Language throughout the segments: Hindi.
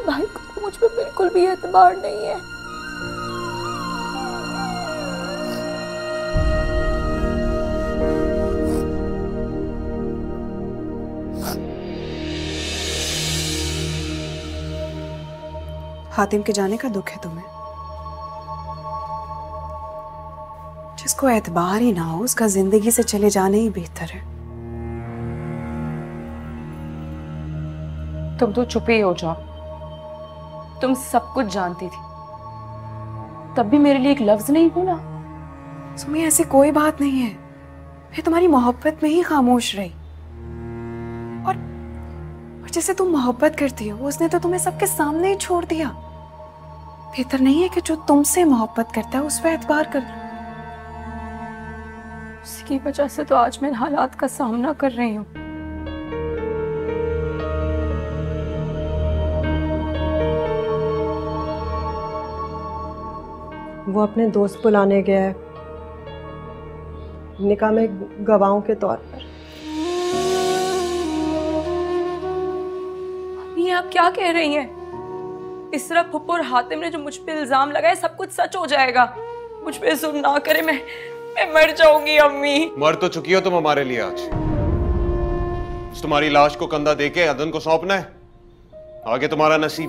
भाई को मुझ पे बिल्कुल भी एतबार नहीं है। हातिम के जाने का दुख है तुम्हें? जिसको एतबार ही ना हो उसका जिंदगी से चले जाने ही बेहतर है। तुम तो चुप ही हो जाओ। तुम सब कुछ जानती थी, तब भी मेरे लिए एक लफ्ज नहीं बोला। सुमी ऐसी कोई बात नहीं है, मैं तुम्हारी मोहब्बत में ही खामोश रही। और जैसे तुम मोहब्बत करती हो उसने तो तुम्हें सबके सामने ही छोड़ दिया। बेहतर नहीं है कि जो तुमसे मोहब्बत करता है उस पर एतबार कर लो। उसकी वजह से तो आज मैं हालात का सामना कर रही हूँ। वो अपने दोस्त बुलाने गया है निकाह में गवाहों के तौर पर। अम्मी आप क्या कह रही हैं? इसरा फुप्पो और हातिम ने जो मुझ पे इल्जाम लगाए सब कुछ सच हो जाएगा। मुझ पे जुल्म ना करे, मैं मर जाऊंगी अम्मी। मर तो चुकी हो तुम हमारे लिए। आज तुम्हारी लाश को कंधा देके अदन को सौंपना है, आगे तुम्हारा नसीब।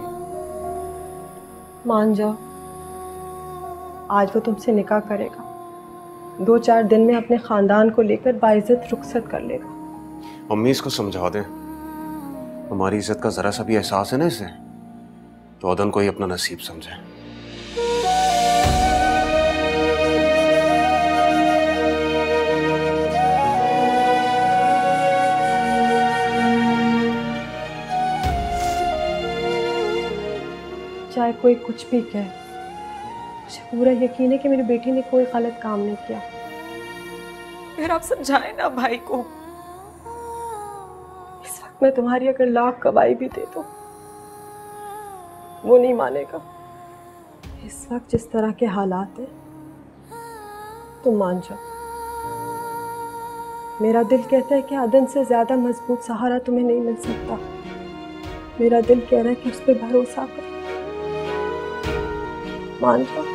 मान जाओ, आज वो तुमसे निकाह करेगा। 2-4 दिन में अपने खानदान को लेकर बाइज्जत रुखसत कर लेगा। मम्मी इसको समझा दें, हमारी इज्जत का जरा सा भी एहसास है ना इसे, तो अदन को ही अपना नसीब समझे। चाहे कोई कुछ भी कहे, मुझे पूरा यकीन है कि मेरी बेटी ने कोई गलत काम नहीं किया। फिर आप समझाएं ना भाई को। इस वक्त मैं तुम्हारी अगर लाख गवाही भी दे दूं, वो नहीं मानेगा। इस वक्त जिस तरह के हालात हैं, तुम मान जाओ। मेरा दिल कहता है कि अदन से ज्यादा मजबूत सहारा तुम्हें नहीं मिल सकता। मेरा दिल कह रहा है कि उस पर भरोसा कर, मान जाओ।